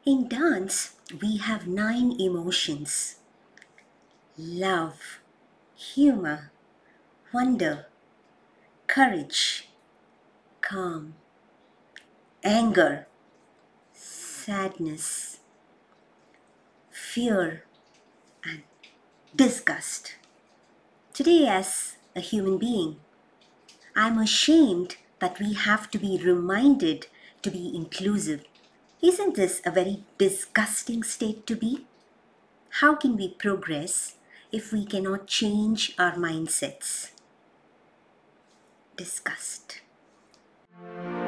In dance, we have 9 emotions: love, humor, wonder, courage, calm, anger, sadness, fear, and disgust. Today, as a human being, I'm ashamed that we have to be reminded to be inclusive. Isn't this a very disgusting state to be? How can we progress if we cannot change our mindsets? Disgust.